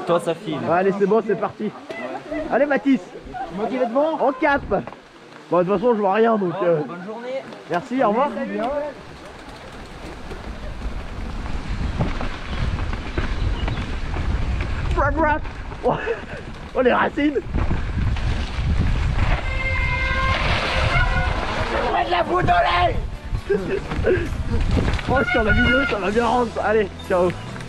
Toi, ça file. Allez, c'est bon, c'est parti. Allez, Mathis. Moi qui vais devant. En cap. Bon, de toute façon, je vois rien donc. Bonne journée. Merci, au revoir. Oh, les racines. Ouais, de la boutonnée. Oh, sur la vidéo, ça va bien rendre. Allez, ciao.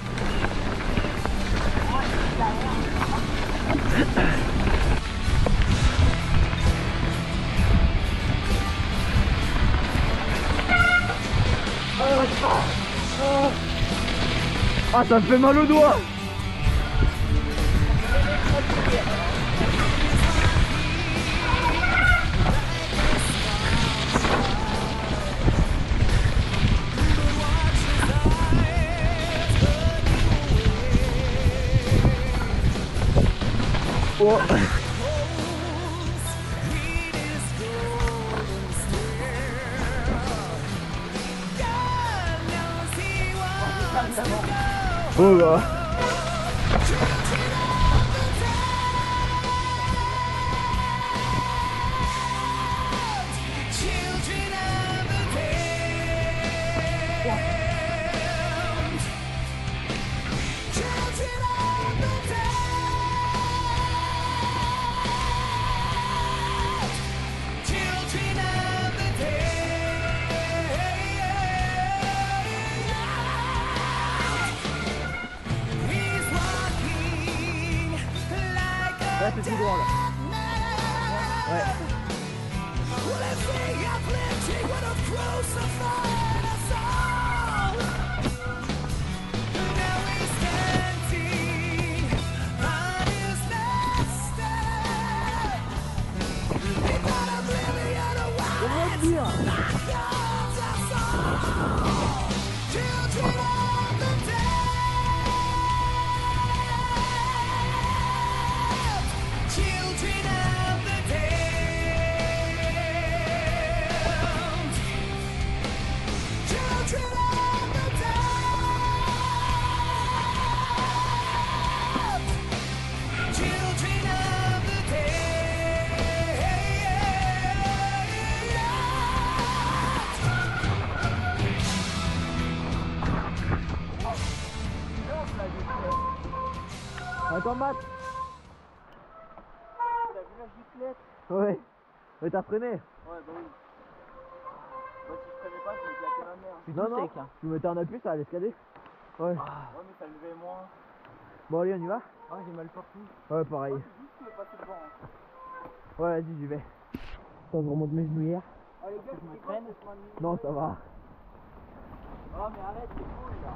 Ah, ça me fait mal au doigt. Oh. Oh là. Ouais, c'est tout droit là. Ouais. Attends, Matt. T'as vu la giclette? Ouais. Mais t'as freiné. Ouais, bah oui. Moi, si je freinais pas, je m'éclatais ma mère. Non, non. Sec, hein. Tu mettais un appui, ça allait escalader. Ouais. Ouais, mais ça levait moins. Bon, allez, on y va. Ah, j'ai mal partout. Ouais, pareil. Moi, c'est juste que je vais passer devant. Hein. Ouais, vas-y, j'y vais. Attends, je remonte mes genouillères. Oh, les gars, je me traîne. Non, ça va. Oh, mais arrête, c'est cool là.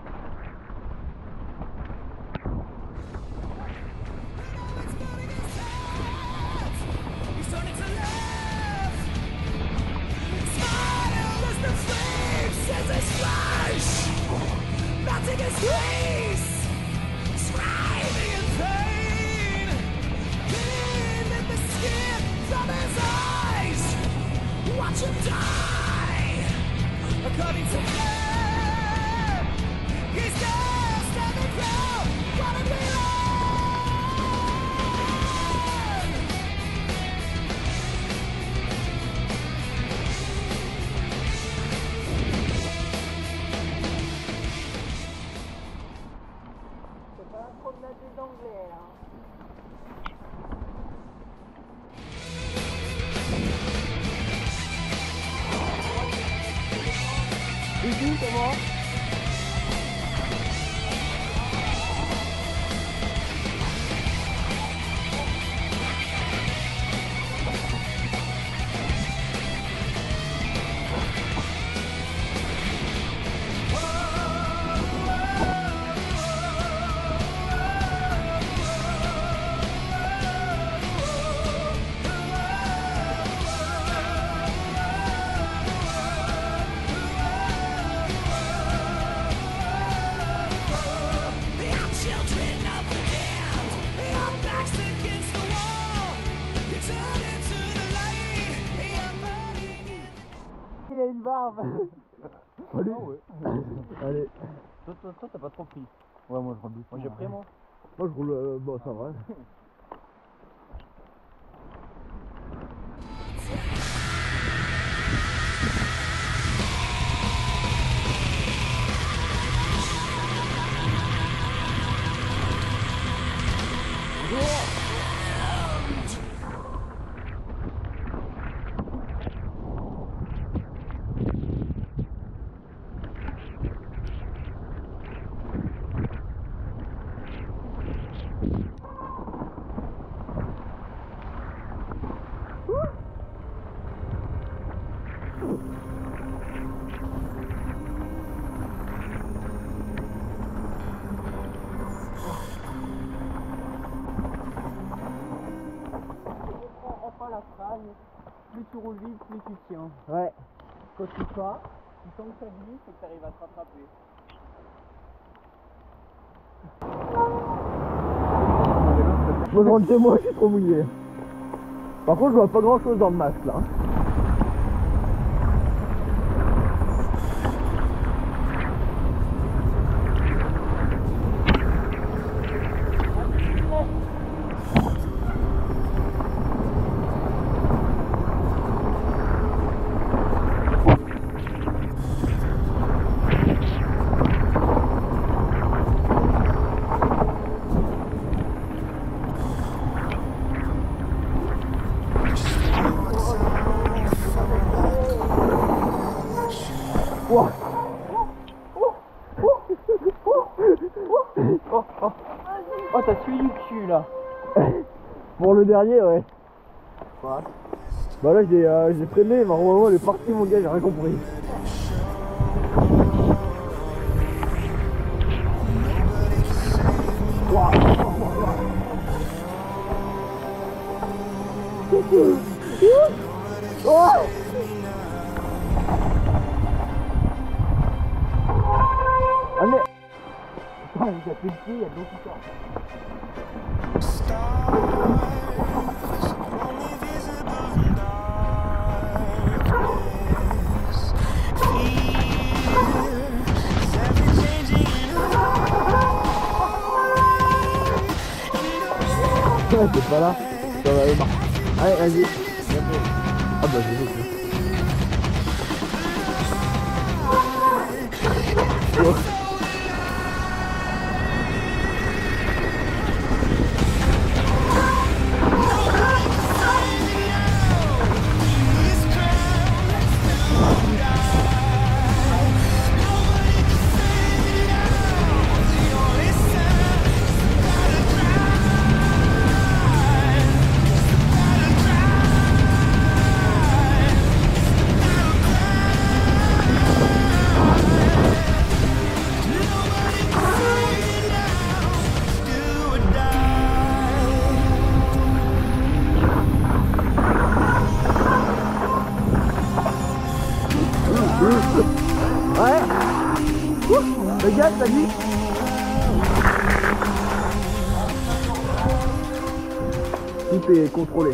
Ici, c'est moi. Il a une barbe. Allez. Ah ouais. Allez. Toi, t'as pas trop pris. Ouais, moi je rebute. Moi j'ai pris, moi. Moi je roule, bon ça va. Enfin la phrase, plus tu roules vite, plus tu tiens. Ouais. Quand tu pars, tu sens que ça glisse et que tu arrives à te rattraper. Moi je rentre chez moi, je suis trop mouillé. Par contre je vois pas grand chose dans le masque là. Wow. Oh, t'as suivi le cul là. Pour le dernier, ouais. Quoi? Bah là j'ai freiné, mais vraiment elle est partie mon gars, j'ai rien compris. Wow. Oh. Ah mais... Putain, il a fait le pied, il y a de l'eau qui sort. Ouais, t'es pas là. Ça va aller marcher. Allez, vas-y. Ah bah j'ai vu. Oh. Ouais. Le gars, t'as dit. Tout est contrôlé.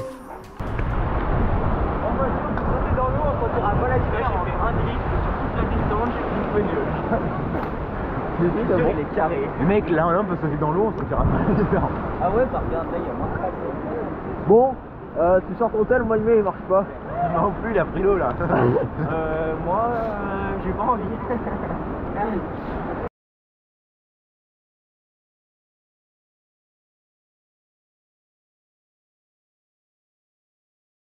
En mode, sauter dans l'eau, on sentira pas la différence entre un litre sur toute la distance, une peu nul. C'est sûr, bon. il est carré. Le mec là, on peut sauter dans l'eau, on se tirera pas différent. Ah ouais, par contre, là, il y a moins de traces. Bon, tu sors ton tel, moi le mien il marche pas. Non plus, il a pris l'eau là. Moi, j'ai pas envie.